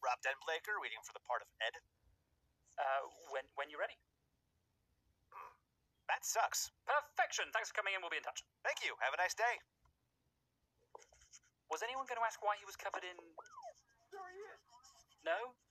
Rob Denblaker, reading for the part of Ed. When you're ready. That sucks. Perfection! Thanks for coming in, we'll be in touch. Thank you. Have a nice day. Was anyone going to ask why he was covered in... No?